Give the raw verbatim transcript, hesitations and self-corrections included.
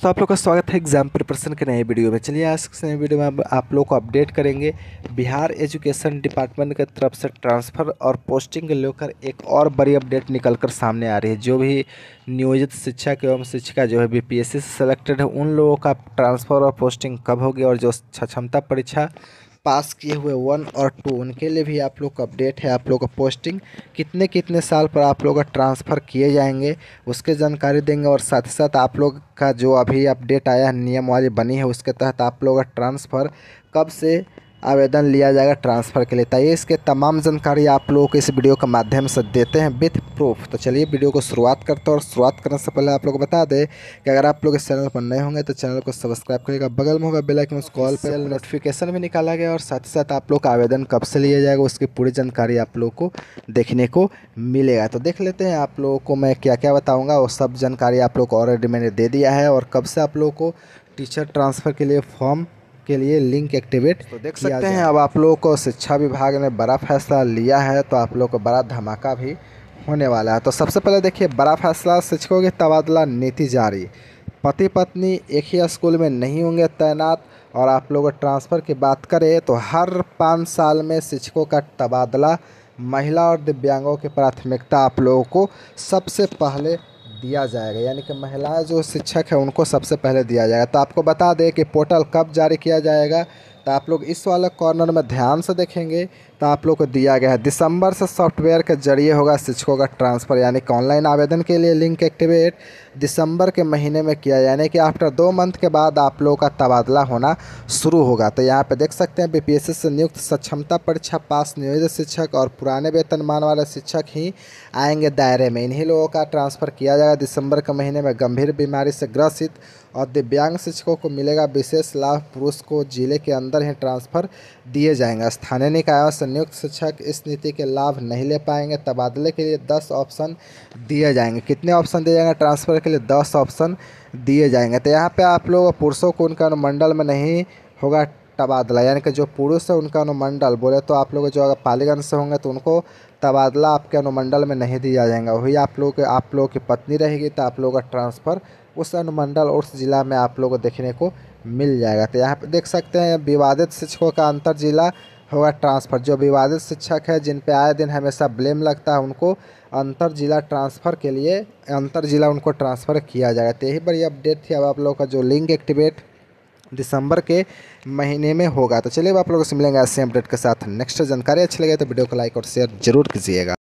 दोस्तों आप लोग का स्वागत है एग्जाम प्रिपरेशन के नए वीडियो में। चलिए आज के नए वीडियो में अब आप लोग को अपडेट करेंगे बिहार एजुकेशन डिपार्टमेंट की तरफ से ट्रांसफ़र और पोस्टिंग को लेकर एक और बड़ी अपडेट निकलकर सामने आ रही है। जो भी नियोजित शिक्षक एवं शिक्षिका जो है बीपीएससी से सेलेक्टेड है उन लोगों का ट्रांसफ़र और पोस्टिंग कब होगी, और जो क्षमता परीक्षा पास किए हुए वन और टू उनके लिए भी आप लोग का अपडेट है। आप लोग का पोस्टिंग कितने कितने साल पर आप लोग का ट्रांसफ़र किए जाएंगे उसके जानकारी देंगे, और साथ ही साथ आप लोग का जो अभी अपडेट आया है नियमावली बनी है उसके तहत आप लोग का ट्रांसफ़र कब से आवेदन लिया जाएगा ट्रांसफ़र के लिए। ताकि इसके तमाम जानकारी आप लोगों को इस वीडियो के माध्यम से देते हैं विथ प्रूफ। तो चलिए वीडियो को शुरुआत करते हैं, और शुरुआत करने से पहले आप लोग को बता दें कि अगर आप लोग इस चैनल पर नए होंगे तो चैनल को सब्सक्राइब करिएगा, बगल में होगा बेल आइकन उस कॉल पर नोटिफिकेशन भी निकाला गया, और साथ ही साथ आप लोग का आवेदन कब से लिया जाएगा उसकी पूरी जानकारी आप लोग को देखने को मिलेगा। तो देख लेते हैं आप लोगों को मैं क्या क्या बताऊँगा, वो सब जानकारी आप लोग को ऑलरेडी मैंने दे दिया है। और कब से आप लोग को टीचर ट्रांसफ़र के लिए फॉर्म के लिए लिंक एक्टिवेट तो देख सकते हैं। अब आप लोगों को शिक्षा विभाग ने बड़ा फैसला लिया है, तो आप लोगों को बड़ा धमाका भी होने वाला है। तो सबसे पहले देखिए बड़ा फैसला, शिक्षकों की तबादला नीति जारी। पति पत्नी एक ही स्कूल में नहीं होंगे तैनात। और आप लोग ट्रांसफ़र की बात करें तो हर पाँच साल में शिक्षकों का तबादला, महिला और दिव्यांगों की प्राथमिकता आप लोगों को सबसे पहले दिया जाएगा, यानी कि महिलाएं जो शिक्षक है उनको सबसे पहले दिया जाएगा। तो आपको बता दें कि पोर्टल कब जारी किया जाएगा, तो आप लोग इस वाले कॉर्नर में ध्यान से देखेंगे तो आप लोग को दिया गया है दिसंबर से सॉफ्टवेयर के जरिए होगा शिक्षकों का ट्रांसफ़र, यानी कि ऑनलाइन आवेदन के लिए लिंक एक्टिवेट दिसंबर के महीने में किया, यानी कि आफ्टर दो मंथ के बाद आप लोगों का तबादला होना शुरू होगा। तो यहाँ पे देख सकते हैं बीपीएससी से नियुक्त सक्षमता परीक्षा पास नियोजित शिक्षक और पुराने वेतनमान वाले शिक्षक ही आएंगे दायरे में। इन्हीं लोगों का ट्रांसफ़र किया जाएगा दिसंबर के महीने में। गंभीर बीमारी से ग्रसित और दिव्यांग शिक्षकों को मिलेगा विशेष लाभ, पुरुष को जिले के अंदर ही ट्रांसफ़र दिए जाएंगे। स्थानीय निकायों से नियुक्त शिक्षक इस नीति के लाभ नहीं ले पाएंगे। तबादले के लिए दस ऑप्शन दिए जाएंगे। कितने ऑप्शन दिए जाएंगे ट्रांसफ़र के लिए? दस ऑप्शन दिए जाएंगे। तो यहाँ पे आप लोग पुरुषों को उनका अनुमंडल में नहीं होगा तबादला, यानी कि जो पुरुष है उनका अनुमंडल बोले तो आप लोग जो अगर पालीगंज से होंगे तो उनको तबादला आपके अनुमंडल में नहीं दिया जाएगा। वही आप लोग आप लोगों की पत्नी रहेगी तो आप लोगों का ट्रांसफ़र उस अनुमंडल और उस जिला में आप लोगों को देखने को मिल जाएगा। तो यहाँ पे देख सकते हैं विवादित शिक्षकों का अंतर जिला होगा ट्रांसफ़र। जो विवादित शिक्षक है जिन पे आए दिन हमेशा ब्लेम लगता है उनको अंतर जिला ट्रांसफ़र के लिए अंतर जिला उनको ट्रांसफ़र किया जाएगा। तो यही बड़ी अपडेट थी। अब आप लोगों का जो लिंक एक्टिवेट दिसंबर के महीने में होगा। तो चलिए आप लोगों से मिलेंगे ऐसे अपडेट के साथ। नेक्स्ट जानकारी अच्छी लगे तो वीडियो को लाइक और शेयर जरूर कीजिएगा।